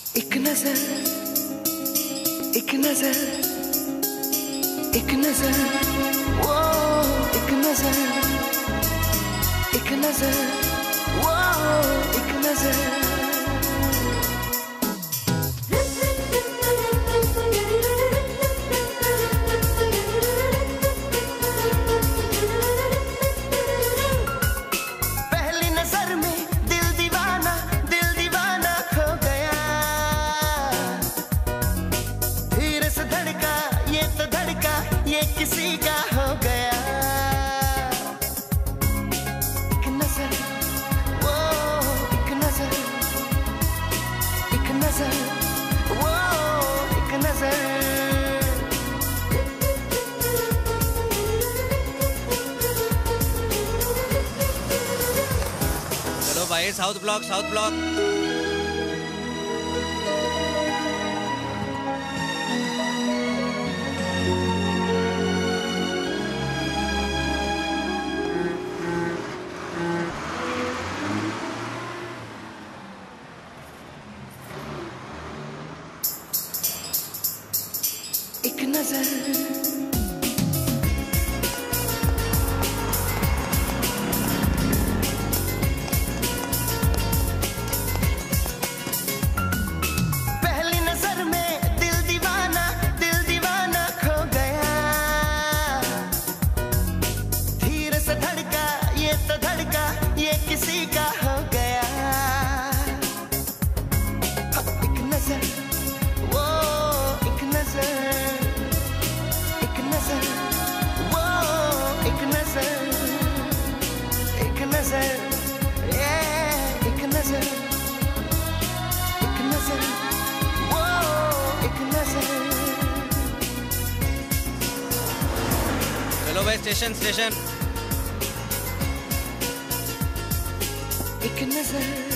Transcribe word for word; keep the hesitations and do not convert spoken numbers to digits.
एक नजर, एक नजर, एक नजर, वो एक नजर, एक नजर, वो एक नजर। किसी का हो गया एक नजर, वो एक नजर, एक नजर, वो एक नजर। चलो भाई, साउथ ब्लॉक, साउथ ब्लॉक। एक नजर, पहली नजर में दिल दीवाना, दिल दीवाना खो गया। धीरे से धड़का, ये तो धड़का, ये किसी का हो गया। एक नजर, वो एक नजर, एक नजर, वो एक नजर, एक नजर, ये एक नजर, एक नजर, वो एक नजर। चलो भाई, स्टेशन स्टेशन। एक नजर।